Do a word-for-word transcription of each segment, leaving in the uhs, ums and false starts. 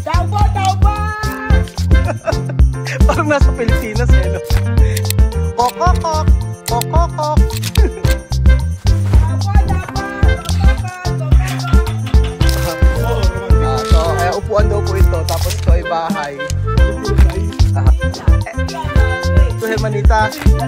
Taupo, taupo! Parang nasa Pilipinas eh, no? Kokokok! Kokokok! Taupo, taupo! Kokokok! Ah, so, kaya upuan daw po ito. Tapos ito ay bahay. Ah, eh, ito, Hermanita.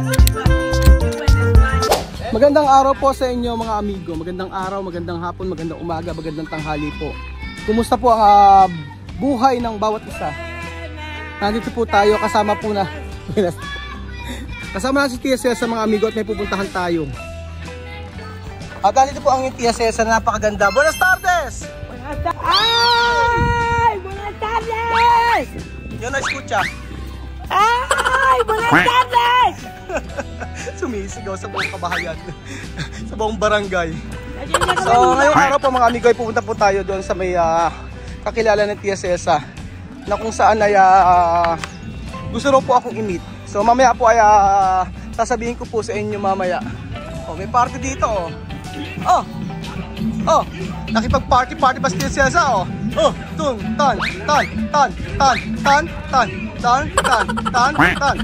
Magandang araw po sa inyo mga amigo. Magandang araw, magandang hapon, magandang umaga, magandang tanghali po. Kumusta po ang uh, buhay ng bawat isa? Nandito po tayo kasama po na kasama na si Tia Cesa mga amigo at may pupuntahan tayo. At nandito po ang Tia Cesa na napakaganda. Buenas tardes! Buenas tardes! Ay! Buenas tardes! Yun na escucha. Ay! Buenas tardes! Sumisigaw sa buong kabahayan. Sa buong barangay. So ngayong araw po mga amigo ay pupunta po tayo doon sa may uh, kakilala ng Tia Cesa na kung saan ay uh, gusto rin po akong i-meet. So mamaya po ay uh, sasabihin ko po sa inyo mamaya. Oh, may party dito oh. Oh. Oh, nakipag-party party pa si Tia Cesa oh. Oh, tung tan tan tan tan tan tan tan tan tan tan.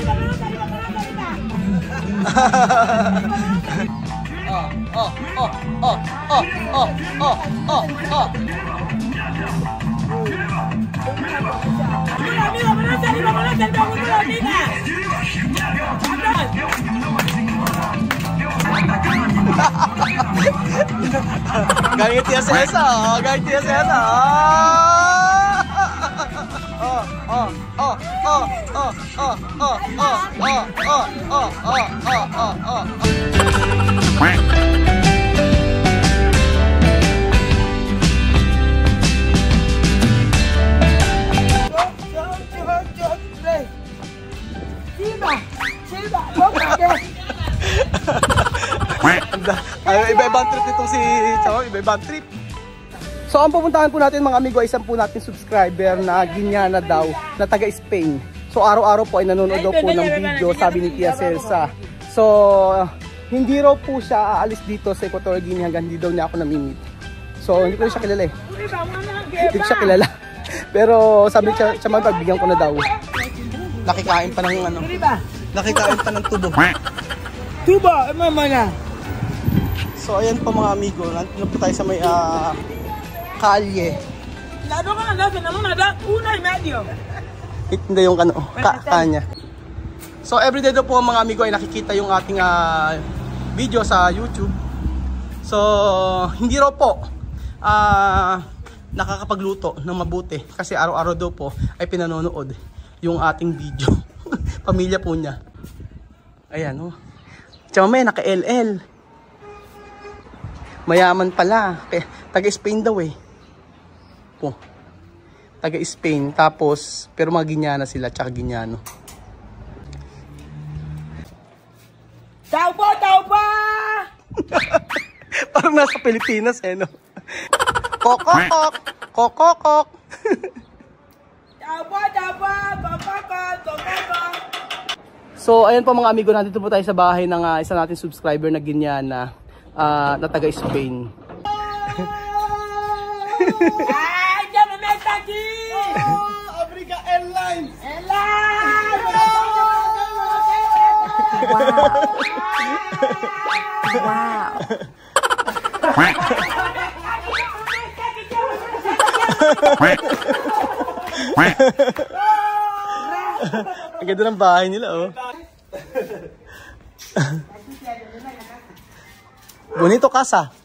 Oh, oh, oh, oh, oh, oh, oh, oh, oh. Gaya Tia Cesa, oh, gaya Tia Cesa. Oh, oh, oh, oh, oh, oh, oh, oh, oh, oh, oh, oh, oh, oh, oh. Iba-ibang trip itong si Chow, iba-ibang trip. So ang pupuntahan po natin mga amigo ay isang po natin subscriber na Ginyana daw, na taga Spain. So araw-araw po ay nanonood daw po ng video, sabi ni Tia Cesa. So hindi raw po siya aalis dito sa Equatorial Guinea hanggang hindi daw niya ako namimit. So hindi ko siya kilala eh. Hindi ko siya kilala. Pero sabi siya, siya magpagbigyan ko na daw. Nakikain pa ng ano. Nakikain pa ng tubo. Tubo, mama na. So ayan po mga amigo, nandito po tayo sa may uh, kalye. Lado ka na natin naman na una y medio. Hindi yung ano, ka kanya. So everyday daw po mga amigo ay nakikita yung ating uh, video sa YouTube. So hindi raw po uh, nakakapagluto ng mabuti kasi araw-araw daw po ay pinanonood yung ating video. Pamilya po niya. Ayan oh. Tsaka may naka-L L. Mayaman pala. Taga-Spain daw eh. Po. Taga-Spain. Tapos, pero mga Ginyana sila. Tsaka Ginyano. Taupo, taupo! Parang nasa Pilipinas eh, no? Kokokok! Kokokok! Taupo, taupo! Kokokok! Kokokok! So, ayan po mga amigo. Nandito po tayo sa bahay ng uh, isa nating subscriber na Ginyana. Uh, na taga Spain. Ay, ya me meto aquí. Oh, Africa Airlines. Airlines. Wow. Wow. Ang ganda ng bahay nila oh. Bonito casa.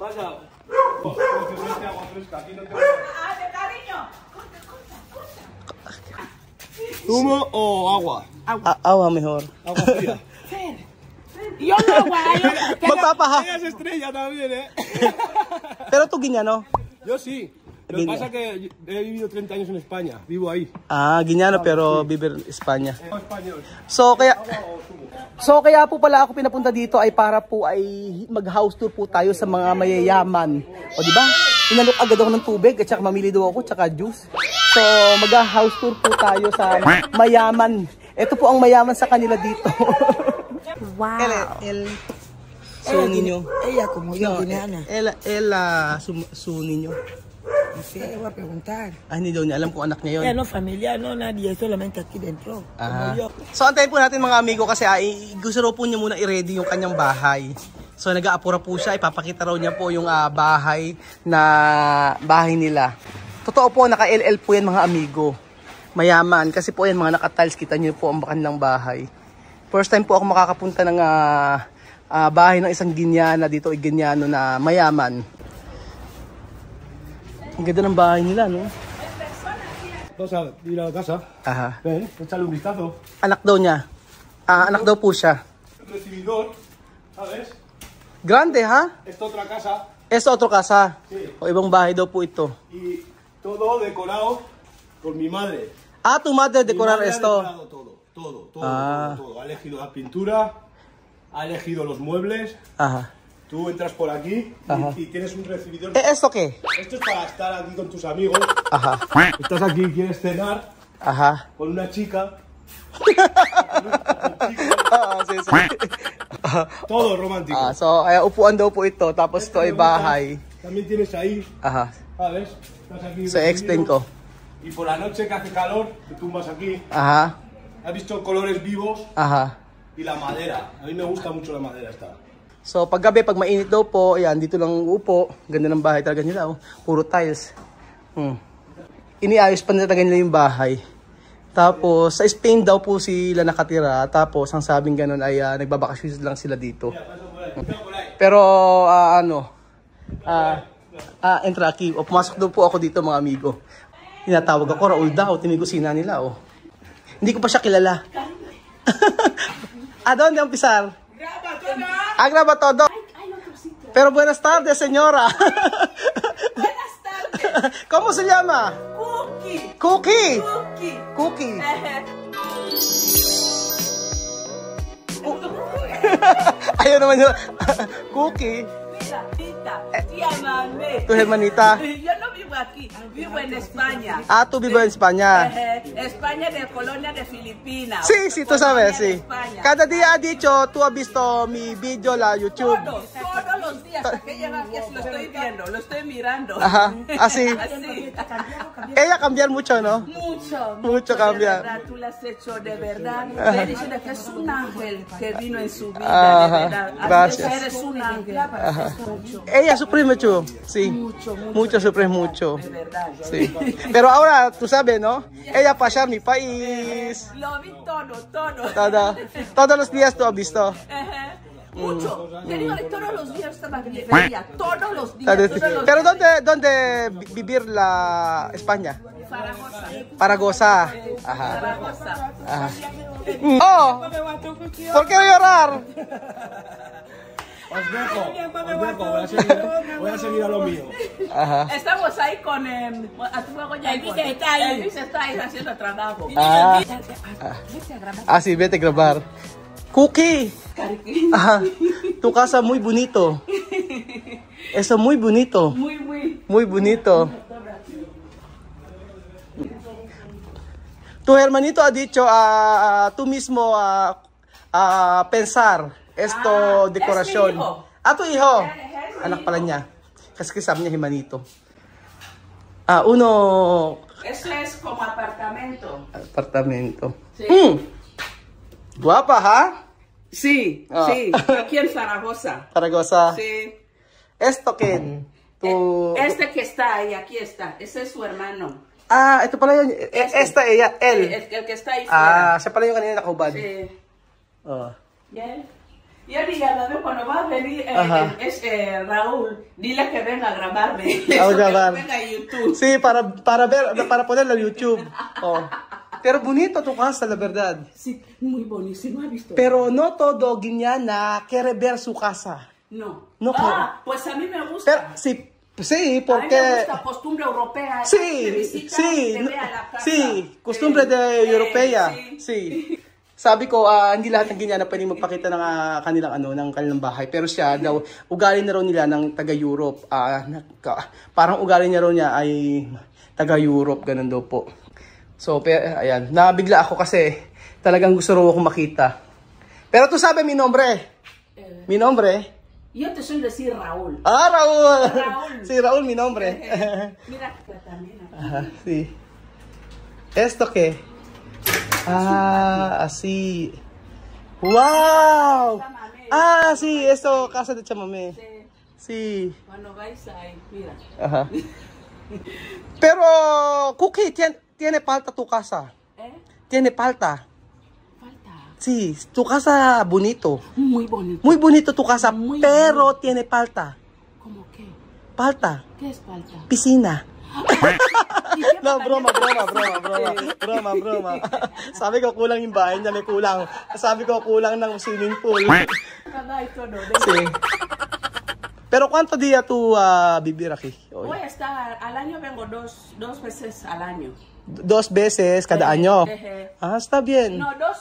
¿Zumo o agua? Agua, agua mejor. Agua fría. Yo no agua. Magpapaha. Ella es estrella también, ¿eh? Pero tú Ginyano. Yo sí. Lo que pasa es que he vivido treinta años en España. Vivo ahí. Ah, Ginyano pero vive en España. No español. So kaya So kaya po pala ako pinapunta dito ay para po ay mag-house tour po tayo sa mga mayayaman. O di ba? Inalok agad ako ng tubig at saka mamili daw ako tsaka juice. So mag-house tour po tayo sa mayaman. Ito po ang mayaman sa kanila dito. Wow. El, el su niño. Ella como yo, Ginyana. El, el, uh, su, su niño. No sé, voy a preguntar. Ah, hindi daw niya alam kung anak niya Ya yun. no familia, no nadie, solamente aquí dentro. Ah. Como yo. So antayin po natin mga amigo kasi ay gusto raw po niya muna i-ready yung kanyang bahay. So nag-aapura po siya, ipapakita raw niya po yung uh, bahay na bahay nila. Totoo po, naka-L L po yan mga amigo. Mayaman kasi po yan mga naka-tiles, kita niyo po ang kanilang bahay. First time po ako makakapunta ng uh, uh, bahay ng isang Ginyana dito, Ginyano na mayaman. Ang ganda ng bahay nila, no? Vas a ir a la casa. Aha. Ven, échale un vistazo. Anak daw niya. Ah, anak daw po siya. Recibidor, ¿sabes? Grande, ha? Esta otra casa. Es otro casa. Sí. O ibang bahay daw po ito. Y todo decorado por mi madre. Ah, tu madre Mi decorar madre ha esto. decorado todo, todo, todo, Ah. todo, todo. Ha elegido la pintura, ha elegido los muebles. Ajá. Tú entras por aquí Ajá. y, y tienes un recibidor. Eh, ¿esto qué? Esto es para estar aquí con tus amigos. Ajá. Estás aquí, quieres cenar Ajá. con una chica. Ah, sí, sí. Todo romántico. Ah, so, ay, upuan daw po ito. Tapos ito ay bahay. También tienes ahí, Aha. ¿sabes? Estás aquí. So, explain ko. Y por la noche que hace calor, te tumbas aquí. Aha. Has visto colores vivos Aha. y la madera. A mí me gusta mucho la madera esta. So, pag gabi, pag mainit daw po, ayan, dito lang uupo. Ganda ng bahay talaga nila, oh. Puro tiles. Hmm. Iniayos pa nila talaga nila yung bahay. Tapos, sa Spain daw po sila nakatira. Tapos, ang sabing ganun ay uh, nagbabakasyon lang sila dito. Pero, uh, ano, ah, uh, uh, entra aquí. O, pumasok daw po ako dito, mga amigo. Tinatawag ako, Raul daw. Tinigusina nila, oh. Hindi ko pa siya kilala. Ah, doon, yung pisar. Ah, graba todo. Pero buenas tardes, señora. Buenas tardes. ¿Cómo se llama? Cookie. Cookie. Cookie. Cookie. Eh, Ayun naman yun. Cookie. Mira, tita, llámame. Tu hermanita. Yo no vivo aquí, vivo en España. Ah, tú vives en España. Eh, España de colonia de Filipinas. Sí, sí, tú sabes, Colonia de sí. España. Cada día ha dicho, tú has visto mi video la YouTube. Todos, todos los días, hasta que llega aquí lo estoy viendo, lo estoy mirando. Ajá, así. Así. Ella cambiar mucho, ¿no? Mucho, Mucho de cambia. verdad, tú lo has hecho de verdad. Le dicen que es un ángel que vino en su vida, Ajá, de verdad. Así gracias. que eres un ángel. Mucho, Ella sufre mucho, sí. mucho, mucho. Mucho sufre mucho. De verdad. Sí. Pero ahora, tú sabes, ¿no? Ella pasar mi país. Lo vi todo, todo. Todo, todos los días tú has visto. Ajá. Mucho. Te digo, todos los días estaba aquí, veía, todos los días. Pero todos los días. ¿dónde, dónde vi- vivir la España? Zaragoza. Para gozar. Ajá. Zaragoza. Ajá. Oh, ¿por qué llorar? Os dejo, os dejo. Voy a seguir, voy a, seguir a lo mío. Ajá. Estamos ahí con eh, a tu juego ya. Elvis está ahí. Elvis está ahí haciendo trabajo. Ah, ah, sí, vete a grabar. Cookie. Ajá. Tu casa muy bonito. Eso muy bonito. Muy, muy. Muy bonito. Tu hermanito ha dicho, ah, ah, tú mismo ah, ah, pensar esto Ah, decoración. es mi hijo. Ah, tu hijo. Es mi Anak hijo. pala niya. Kasi kasama niya hermanito. Ah, uno Eso es como apartamento. apartamento. Sí. Hmm. Guapa, ha? Sí, Ah. sí. Aquí en Zaragoza. Zaragoza. Sí. Esto que tu Este que está ahí, aquí está. Ese es su hermano. Ah, ito pala yun. E- Esta ella, él. El, el que está ahí Ah, fuera. siya pala yung kanina nakahubad. Sí. Oh. Yeah. Y él diga, "Dame, cuando va a venir eh, Ajá. eh, es eh, Raúl, dile que venga a grabarme. A Eso, que grabar. venga a YouTube. Sí, para para ver para ponerlo en YouTube. Oh. Pero bonito tu casa, la verdad. Sí, muy buenísimo, ¿has visto? Pero no todo Guiñana quiere ver su casa. No. No, ah, pues a mí me gusta. Pero sí, sí, A mí me porque gusta costumbre europea. sí, Que visita, sí, que no- vea la casa. sí, costumbre de Eh, europea. sí. Sí. Sabi ko, ah, hindi lahat ng Guiñana pwede magpakita ng ah, kanilang ano, ng kanilang bahay. Pero siya daw, ugali na raw nila ng taga-Europe. Ah, naka- parang ugali niya raw niya ay taga-Europe, ganun daw po. So, pe, ayan, nabigla ako kasi talagang gusto raw akong makita. Pero tu sabe mi nombre. Mi nombre. Yo te suelo decir Raúl. Ah, Raúl. Raúl. Sí, Raúl, mi nombre. Mira que también. Ajá, sí. ¿Esto qué? Ah, así. ¡Wow! Ah, sí, esto, casa de chamamé. Sí. Cuando vais ahí, mira. Ajá. Pero, Cookie, ¿tiene, tiene palta tu casa? ¿Eh? ¿Tiene palta? Falta. Sí, tu casa bonito. Muy bonito. Muy bonito tu casa, Muy pero bonito. tiene palta. ¿Cómo qué? Palta. ¿Qué es falta? Piscina. ¿Y qué No, pasa? broma, broma, broma, broma, broma, broma. Sabi ko kulang yung bahay niya, may kulang. Sabi ko kulang ng swimming pool. Nada, esto no. Sí. Pero ¿cuánto día tú uh, vivir aquí? Hoy? Voy a estar, al año vengo dos, dos veces al año. Dos veces cada Eh, año. eh, eh. Ah, está bien. No, dos,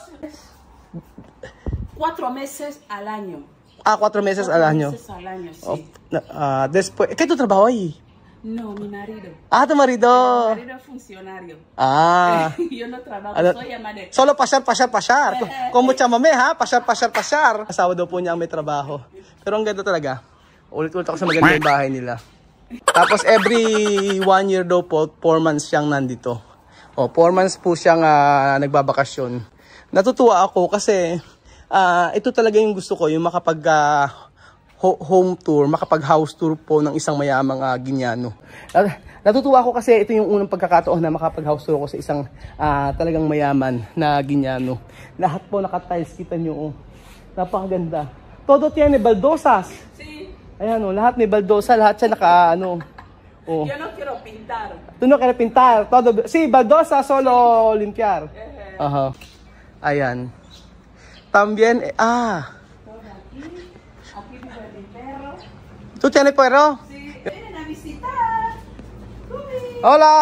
cuatro meses al año. Ah, cuatro meses Cuatro al año. meses al año, sí. Oh, ah, después, ¿qué tu trabajo ahí? No, mi marido. Ah, tu marido. Mi marido es funcionario. Ah. Yo no trabajo, Ano- soy ama de... Solo pasyar, pasyar, pasyar. Como chamame ha, pasyar, pasyar, pasyar. Asawa daw po niya ang may trabaho. Pero ang ganda talaga. Ulit-ulit ako sa maganda yung bahay nila. Tapos every one year daw po, four months siyang nandito. O, four months po siyang uh, nagbabakasyon. Natutuwa ako kasi uh, ito talaga yung gusto ko, yung makapag uh, ho- home tour, makapag house tour po ng isang mayamang uh, Ginyano. Uh, natutuwa ako kasi ito yung unang pagkakataon na makapag house tour ako sa isang uh, talagang mayaman na Ginyano. Lahat po naka-tiles, kita nyo. Oh. Napakaganda. Todo tiene baldosas. Sí, Ayan o, lahat may baldosa, lahat siya naka ano. Oh. yo no quiero pintar. Tú no quieres pintar, todo. Sí, baldosa, solo limpiar. Ajá. Ayan. También, eh, ah. Aquí, aquí vive mi perro. ¿Tú tienes perro? Sí, vienen a visitar. Uy. Hola.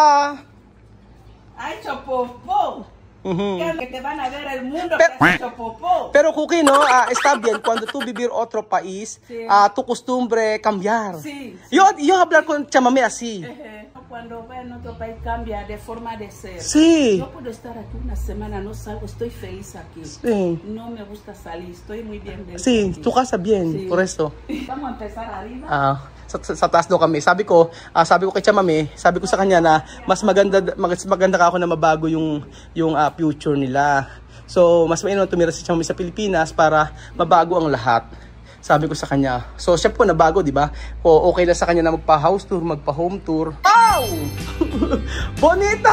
Ha hecho popó. Ujú. Que te van a ver el mundo Pero- que has hecho popó. Pero Cookie, no, ah, está bien cuando tú vivir otro país, Sí. ah, tu costumbre cambiar. Sí, Yo, yo hablar con chamame así. Eh, Cuando voy en otro país cambia de forma de ser. Sí. Yo puedo estar aquí una semana, no salgo, estoy feliz aquí. Sí. No me gusta salir, estoy muy bien. del- Sí, aquí. tu casa bien, Sí. por eso. Vamos a empezar arriba. Ah, sa, sa, sa taas daw kami. Sabi ko, ah, sabi ko kay Chamame, sabi ko sa kanya na mas maganda mas maganda ka ako na mabago yung yung ah, future nila. So, mas mainam tumira si Chamame sa Pilipinas para mabago ang lahat. Sabi ko sa kanya. So, siya po nabago, di ba? O okay lang sa kanya na magpa-house tour, magpa-home tour. Wow! Bonito!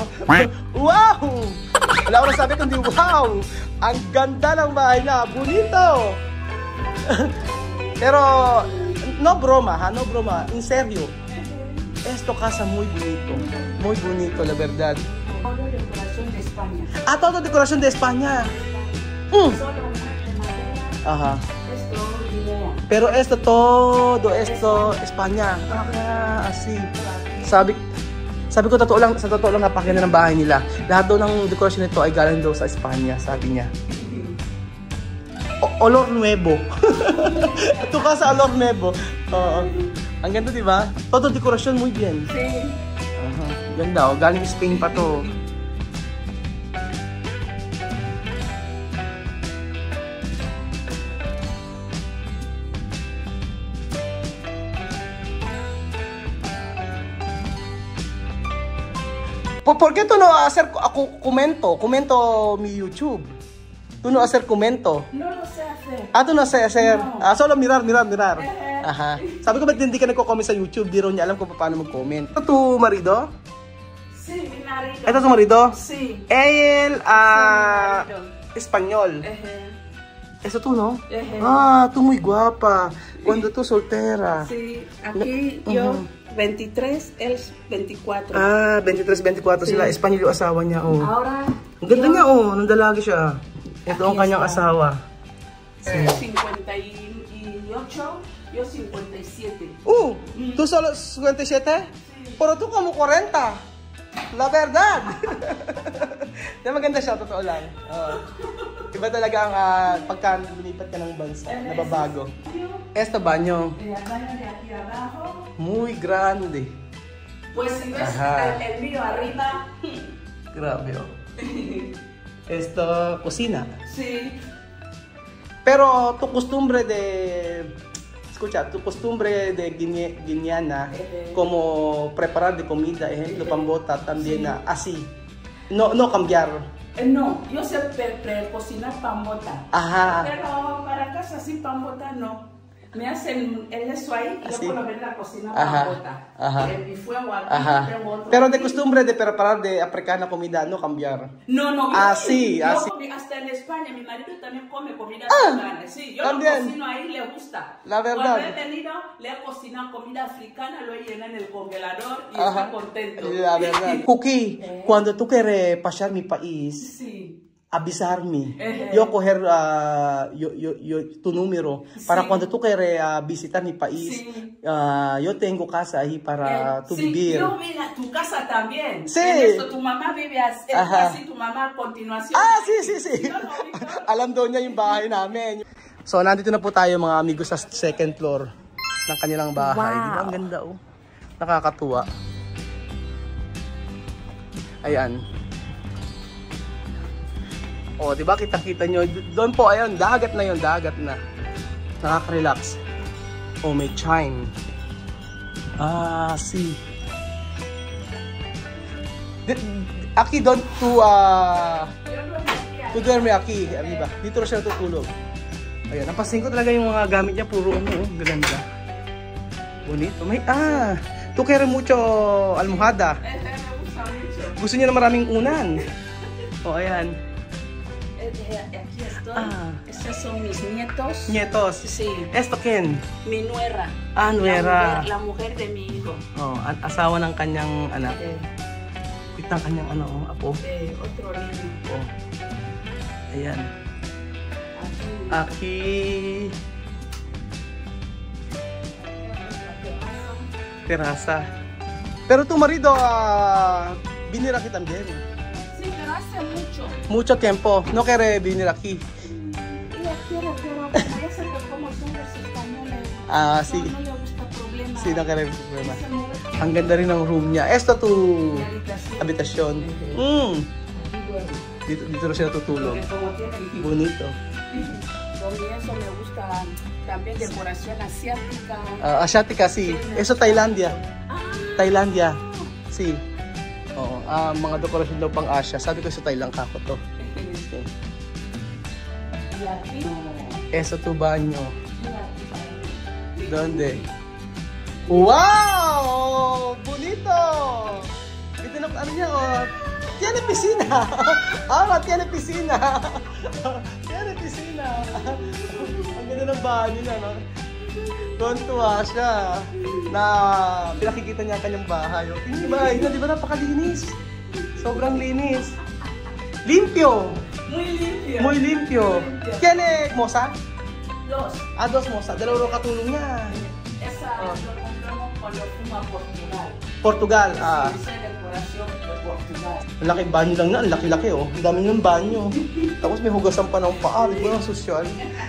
Wow! Wala ko na sabi kundi wow! Ang ganda ng bahay na. Bonito! Pero, no broma, ha? No broma. En serio. Esto casa muy bonito. Muy bonito, la verdad. Todo decoración de España. Ah, todo decoración de España. Mm. Solo de madera, Ajá. esto, Guinea. Pero esto, todo esto, España. Ah, así. Sabi, sabi ko, totoo lang, sa totoo lang, napakaganda ng bahay nila. Lahat daw ng dekorasyon nito ay galing daw sa Espanya, sabi niya. O olor nuevo. Ito ka sa olor nuevo. Oo. Ang ganda, di ba? Todo dekorasyon muy bien. Sí. Aha. Ganda, oh. Galing Spain pa to. ¿Por, ¿Por qué tú no hacer aku, comento? Comento mi YouTube. Tú no hacer comento. No lo sé hacer. Ah, tú no sé hacer. No. Ah, solo mirar, mirar, mirar. Eh. Aha. Sabi ko, ba't hindi ka nagko-comment sa YouTube? Di raw niya alam kung paano mag-comment. Ito tu marido? Sí, mi marido. Ito tu marido? Sí. Él, ah, Sí, mi marido. español. Ejé. Eso tú, ¿no? Ejé. Ah, tú muy guapa. Cuando tú soltera. Sí, aquí yo veintitrés, él veinticuatro. Ah, twenty-three, twenty-four Sí. sila. Espanyol yung asawa niya, oh. Ahora Ang ganda niya, oh. Nandalagi siya. Ito ang Aquí kanyang está. asawa. cincuenta y ocho, yo cincuenta y siete. Uh, tú solo fifty-seven? Pero tú como forty. La verdad. Di maganda siya, totoo lang. Oo. Iba talaga ang uh, pagka lumipat ka ng bansa, nababago. Esto baño, El baño de aquí abajo. muy grande. Pues si ves Ajá. el, el mío arriba, Grabe, oh. Esto, cocina. sí. Pero tu costumbre de escucha, tu costumbre de guine- guineana, como preparar de comida, ejemplo, pambota, también Sí. ah, así. No, no cambiar. Eh, no, yo sé pre- pre- cocinar pambota. Ajá. Pero para casa sin pambota no. Me hacen el eso ahí y Así. yo por lo menos la cocina Ajá, pambota. ajá. En mi fuego aquí Ajá. tengo otro Pero de aquí. costumbre de preparar de africana comida, no cambiar. No, no. yo- Así, yo así. comí- hasta en España mi marido también come comida Ah, africana. Sí, yo también. lo cocino ahí, le gusta. La verdad. Cuando he venido, le he cocinado comida africana, lo he llenado en el congelador y Ajá. está contento. La verdad. Cookie, cuando tú quieres pasar mi país, Sí. avisarme. Ejé. Yo coger ah, yo, yo, yo, tu número para Sí. cuando tú quieres ah, visitar mi país. Sí. ah, yo tengo casa ahí para Eh, tu sí, vivir. yo vine a tu casa también. Sí. En esto, tu mamá vive así, Ajá. así tu mamá a continuación. Ah, sí, sí, sí. Yo no, Victor. Alam daw niya yung bahay namin. So, nandito na po tayo mga amigos sa second floor ng kanilang bahay. Wow. Di ba? Ang ganda, oh. Nakakatuwa. Ayan. O, di ba? Kitang-kita nyo. Doon po, ayun. Dagat na yun. Dagat na. Nakaka-relax. Oh, may chime. Ah, see. Di- Aki, don't to, ah... To duerme aquí, arriba. Dito na siya tutulog. Ayan, napansin ko talaga yung mga gamit niya, puro ano, oh, ganda. Bonito. May, ah, tu quiere mucho almohada. Eh, eh, me gusta mucho. Gusto niya na maraming unan. O, ayan. Eh, eh, aquí estoy. Ah. Estos son mis nietos. Nietos. Sí. Esto, Ken? Mi nuera. Ah, nuera. La mujer, la mujer de mi hijo. Oh, an- asawa ng kanyang anak. Eh, Wait ng kanyang ano, oh, apo. eh, otro niño. Oh. Ayan. Aquí. Aki. Terasa. Pero tu marido, ah, binira aquí también. Sí, pero hace mucho. Mucho tiempo. No quiere venir aquí. Ella quiere, pero como ya sé que como son los españoles. Ah, no, sí. No le gusta problema. Sí, no quiere problema. Se mueve. Ang ganda rin ng room niya. Esto tu Mi habitación. habitasyon. Mm. Aquí duermo. Dito, dito na siya tutulog. Porque como tiene Bonito. Con eso me gusta también decoración asiática. Ah, Asiatica, sí. Eso Thailandia. Ah, Thailandia. Sí. Oo. Ah, mga dekorasyon daw pang Asia. Sabi ko sa Thailand kako to. Okay. y aquí. Eso tu banyo. Mira, aquí. Donde? Wow! Bonito! Ito na, ano niya, oh. Tiene piscina! Ah, tiene piscina! Tiene piscina! Ang ganda ng bahay nila, no? Tuwan-tuwa siya na pinakikita niya ang kanyang bahay. Oh. Tingnan niyo ba? Yun, di ba napakalinis? Sobrang linis. Limpio! Muy limpio. Muy limpio. Tiene moza? Dos. Ah, dos moza. Dalawa katulong niya. Esa Oh. lo compramos cuando fuimos a Portugal. Portugal. Ah, Esa decoración de Portugal. ang laki banyo lang na. Ang laki-laki, oh. Ang dami ng banyo. Tapos may hugasan pa ng paa. Di ba ang sosyal?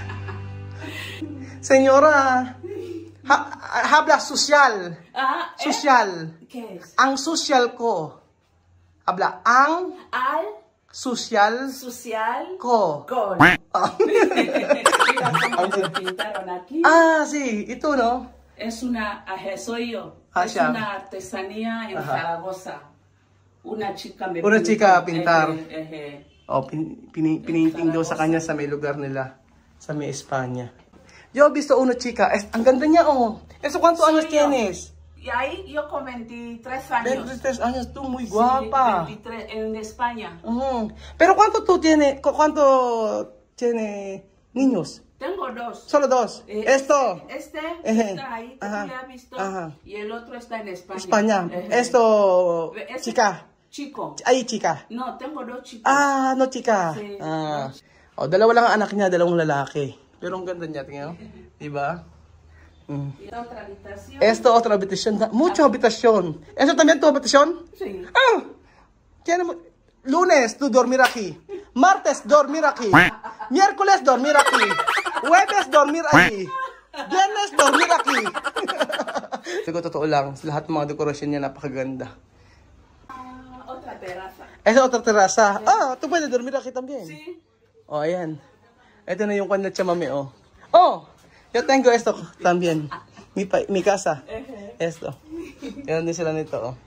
Senyora, ha habla social. Ah, ¿eh? Social. ¿Qué es? Ang social ko. Habla, ang Al social social ko. con. Ah. Mira cómo lo pintaron aquí. Ah, sí. Ito, no? Es una, ajá, soy yo. Ah, es siya. una artesanía en Ajá. Zaragoza. Una chica me Una pintó. chica a pintar. Eje, eje. Oh, pin, pin, piniting daw sa kanya sa may lugar nila. Sa may Espanya. Yo he visto una chica. Es, ang ganda niya, oh. Eso, ¿cuántos Soy años yo. tienes? Y ahí yo con veintitrés años. veintitrés años, tú muy Sí, guapa. veintitrés, en España. Ujú. Pero ¿cuánto tú tienes? cu- ¿Cuánto tiene niños? Tengo dos. Solo dos. Eh, Esto, Este Eje. está ahí, que Ajá. tú le has visto. Ajá. Y el otro está en España. España. Eje. Esto, Este- chica. Chico. Ay, chica. No, tengo dos chicos. Ah, no chica. Sí. Ah. Oh, dalawa lang ang anak niya, dalawang lalaki. Pero ang ganda niya, tingnan mo. Diba? Mm. Y otra habitación. Esto, otra habitación. Da- Mucha habitación. ¿Eso también tu habitación? Sí. Ah, tiene mu- lunes, tú dormir aquí. Martes, dormir aquí. Miércoles, dormir aquí. Jueves, dormir ahí. Viernes, dormir aquí. Siguro totoo lang, lahat ng mga dekorasyon niya napakaganda. Ah, otra terraza. Esa otra terraza. Ah, tú puedes dormir aquí también. Sí. Oh, ayan. Ito na yung kanya chamame, oh. Oh, Yo tengo esto también. Mi, pa mi casa. Esto. Meron din sila nito, oh.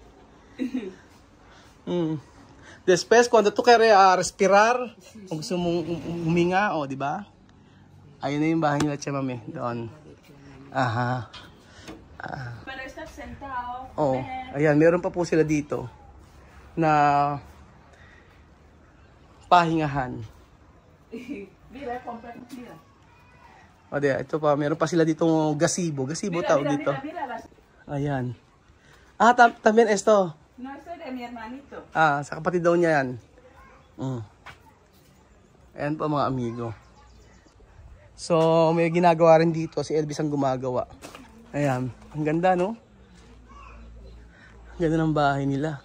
Mm. Después, cuando tú quieres uh, respirar, kung gusto mong huminga, oh, di ba? Ayun na yung bahay nila, Tia Mami. Doon. Aha. Ah. Para estar sentado. Oh, ayan, meron pa po sila dito na pahingahan. Mira, compra, mira. O, di, ito pa, meron pa sila dito gazebo. Gazebo tawag dito. Mira, mira, mira. Ayan. Ah, tam también esto. No, esto es de mi hermanito. Ah, sa kapatid daw niya yan. Mm. Ayan po mga amigo. So, may ginagawa rin dito. Si Elvis ang gumagawa. Ayan. Ang ganda, no? Ang ganda ng bahay nila.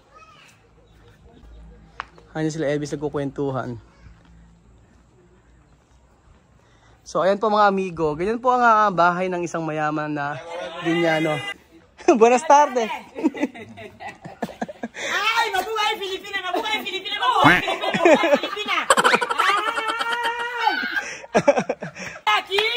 Ayan sila Elvis nagkukwentuhan. So, ayan po mga amigo. Ganyan po ang uh, bahay ng isang mayaman na Dinyano. Buenas tardes. Ay, mabuhay Pilipina, mabuhay Pilipina, mabuhay Pilipina, mabuhay Pilipina. Ay! Aquí!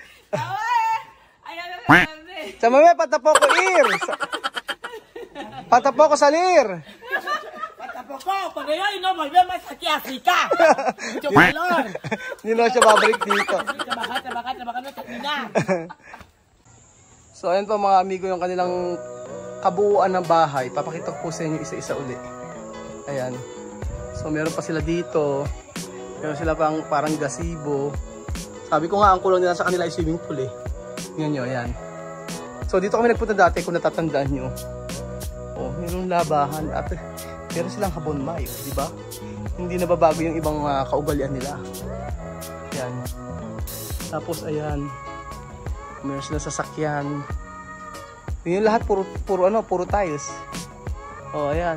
Sa mami, patapo ko ir. Patapo ko salir. Patapoko, porque hoy no volvemos aquí a África. Mucho calor. Hindi na siya babalik dito. Trabajar, trabajar, trabajar, no terminar. So, ayan po mga amigo yung kanilang kabuuan ng bahay. Papakita ko po sa inyo isa-isa uli. Ayan. So, meron pa sila dito. Meron sila pang parang gazebo. Sabi ko nga, ang kulong nila sa kanila ay swimming pool eh. Ngayon nyo, ayan. So, dito kami nagpunta dati kung natatandaan nyo. Oh, mayroong labahan. At meron silang habon mayo, di ba? Hindi nababago yung ibang uh, kaugalian nila. Ayan. Tapos, ayan. Meron silang sasakyan. Yung lahat puro, puro ano, puro tiles. Oh, ayan.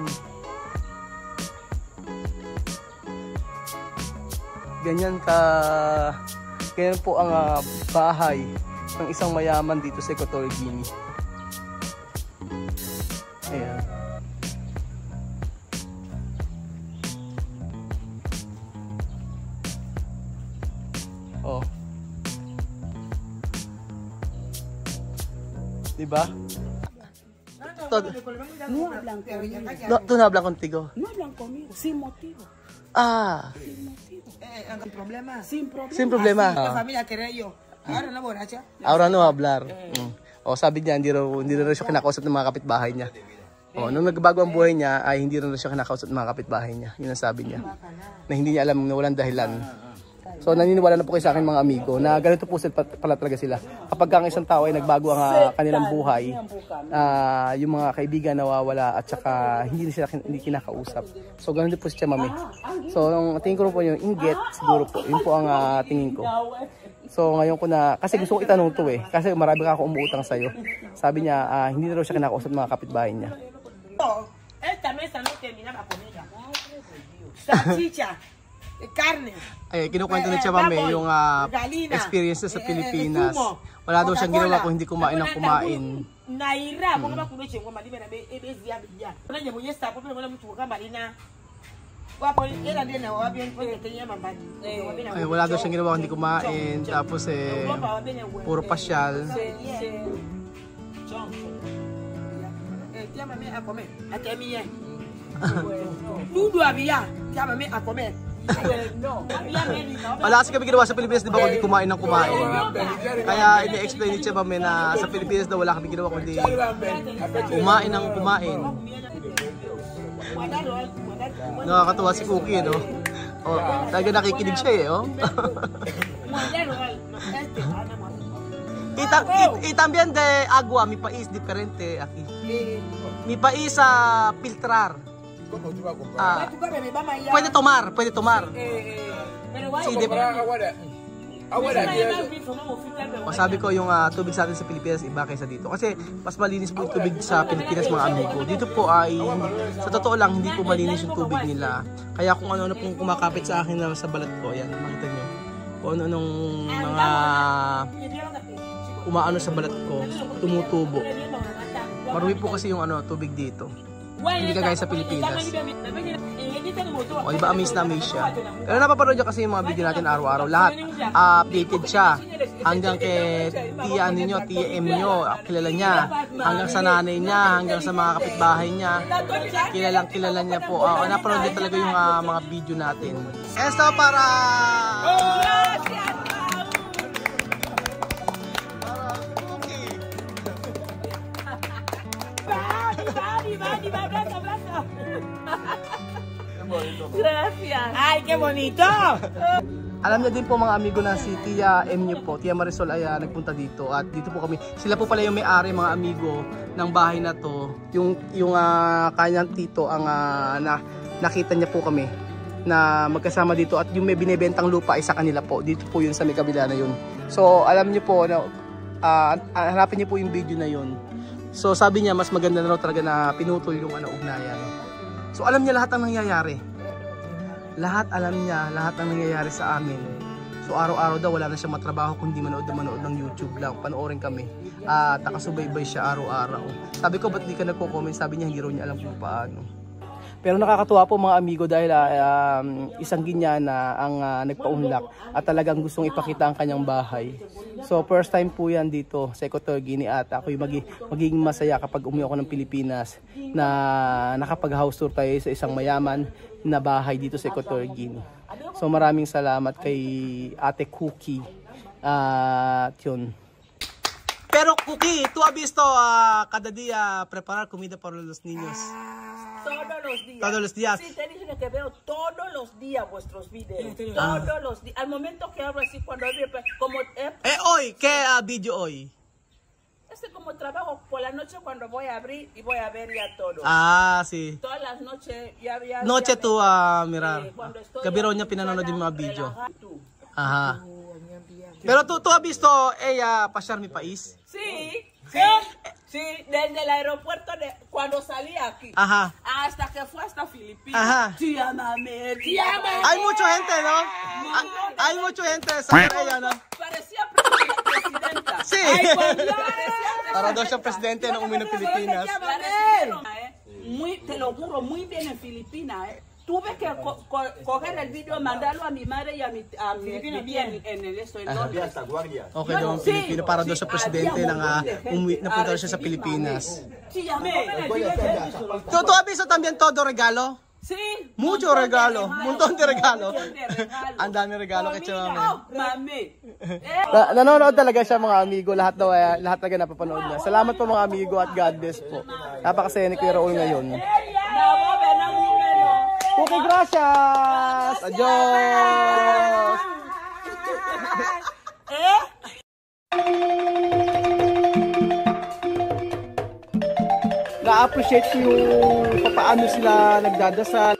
Ganyan ka, ganyan po ang uh, bahay ng isang mayaman dito sa Equatorial Guinea. Ayan. Oh. Diba? No hablan conmigo. No, tú no hablas contigo. No hablan conmigo, sin motivo. Ah, Sin motivo. Eh, ang problema. Sin problema. sin problema. La Ah. familia quería yo. Ahora no borracha. Ahora no hablar. Mm. O sabi niya, hindi raw, hindi raw siya kinakausap ng mga kapitbahay niya. O, nung nagbago ang buhay niya, ay hindi raw siya kinakausap ng mga kapitbahay niya. Yun ang sabi niya. Na hindi niya alam na walang dahilan. So naniniwala na po kayo sa akin mga amigo na ganito po sila pala talaga sila. Kapag ang isang tao ay nagbago ang uh, kanilang buhay, uh, yung mga kaibigan nawawala at saka hindi sila hindi kinakausap. So ganito po si Tia Mami. So ang tingin ko po yung inggit siguro po. Yun po ang uh, tingin ko. So ngayon ko na, kasi gusto ko itanong to eh. Kasi marami ka ako umuutang sa'yo. Sabi niya, uh, hindi na raw siya kinakausap ng mga kapitbahay niya. Esta mesa no terminaba con ella. Salchicha, carne. Ay, kinukwento ni Tia Mami yung uh, experience sa Pilipinas. Wala daw siyang ginawa kung hindi kumain ng kumain. Naira, kung ba kuno chengwa malibe na ebe zia biya. Kuna nje mwenye sta pope mwana mtu kama lina. Wapo ila ndiye na wapi en pwede Kenya mambani. Ay, wala daw siyang ginawa kung hindi kumain. Tapos eh, puro pasyal. Eh, Tia Mami a comer. A Tia Mami. Dudu abia. Tia Mami a comer. Wala kasi kami ginawa sa Pilipinas, di ba, kundi kumain ng kumain. Kaya ini-explain ni Tia Mami na sa Pilipinas daw wala kami ginawa kundi kumain ng kumain. Nakakatuwa si Cookie, no? Oh, talaga nakikinig siya eh, oh. Ita, it, y también de agua, mi país diferente aquí. Mi país a uh, filtrar. Ah, puede tomar, puede tomar. Sí, de, o, sabi ko yung uh, tubig sa atin sa Pilipinas iba kaysa dito. Kasi mas malinis po yung tubig sa Pilipinas mga amigo. Dito po ay, sa totoo lang, hindi po malinis yung tubig nila. Kaya kung ano-ano pong kumakapit sa akin na sa balat ko, yan, makita nyo. Kung ano-anong mga umaano sa balat ko, tumutubo. Marumi po kasi yung ano, tubig dito. Hindi ka gaya sa Pilipinas. O, iba amaze na amaze siya. Pero napapanood niya kasi yung mga video natin araw-araw. Lahat uh, updated siya. hanggang kay tiya ninyo, tiya M nyo, kilala niya. Hanggang sa nanay niya, hanggang sa mga kapitbahay niya, kilalang kilala niya po. Uh, napanood niya talaga yung uh, mga video natin. Esto para... Gracias. Ay, qué bonito. Alam niya din po mga amigo na si Tia M niyo po, Tia Marisol ay uh, nagpunta dito at dito po kami. Sila po pala yung may-ari mga amigo ng bahay na to. Yung yung uh, kanyang tito ang uh, na, nakita niya po kami na magkasama dito at yung may binebentang lupa ay sa kanila po. Dito po yun sa may kabila na yun. So alam niyo po na uh, hanapin niyo po yung video na yun. So sabi niya mas maganda na raw talaga na pinutol yung ano ugnayan. So alam niya lahat ng nangyayari. Lahat alam niya, lahat ng nangyayari sa amin. So araw-araw daw wala na siya matrabaho kundi manood na manood ng YouTube lang. Panoorin kami. At uh, nakasubaybay siya araw-araw. Sabi ko ba't di ka nagko-comment? Sabi niya hindi raw niya alam kung paano. Pero nakakatuwa po mga amigo dahil uh, um, isang Ginyana ang uh, nagpaunlak at talagang gustong ipakita ang kanyang bahay. So first time po yan dito sa Equatorial Guinea at ako'y magi magiging masaya kapag umuwi ako ng Pilipinas na nakapag-house tour tayo sa isang mayaman na bahay dito sa Equatorial Guinea. So maraming salamat kay Ate Cookie at uh, yun. Pero Cookie, tu has visto uh, cada día preparar comida para los niños? Todos los días. Todos los días. Sí, te dije que veo todos los días vuestros videos. Todos los días. Al momento que hablo así, cuando hablo, como... Eh, Eh, hoy, ¿qué uh, video hoy? este como trabajo por la noche cuando voy a abrir y voy a ver ya todo. Ah, sí. Todas las noches ya había... Noche tu a uh, mirar. Eh, cuando estoy Kabiro ya niya pinanonood yung mga video. relajado. Aha. Pero tú, tú has visto ella pasar mi país? Sí, sí, sí, desde el aeropuerto de, cuando salí aquí Ajá. hasta que fue hasta Filipinas. Ajá. Tía mame, tía mame. Hay mucha gente, ¿no? Hay, hay mucha gente sa ella, ¿no? Parecía pre- presidenta. Sí. Ay, cuando parecía Para daw siyang presidente ng umuwi ng Pilipinas. Parecieron, eh, muy, te lo juro, muy bien en Filipinas, eh. Tuve que co co coger el video, mandarlo a mi madre y a mi, a mi, mi tía en, en el esto, en Londres. Okay daw ang Pilipino para daw sa presidente ng uh, umuwi, napunta siya sa Pilipinas. Sí, llamé. ¿Tú, tú has visto también todo regalo? Sí. Mucho regalo, un montón de regalo. Ang dami regalo kay Chama. Oh, mami. Na, nanonood talaga siya mga amigo, lahat daw uh, lahat talaga napapanood niya. Salamat po mga amigo at God bless po. Napakasaya ni Kuya Raul ngayon. Okay, gracias. Adios. Eh? Na-appreciate ko yung paano sila nagdadasal.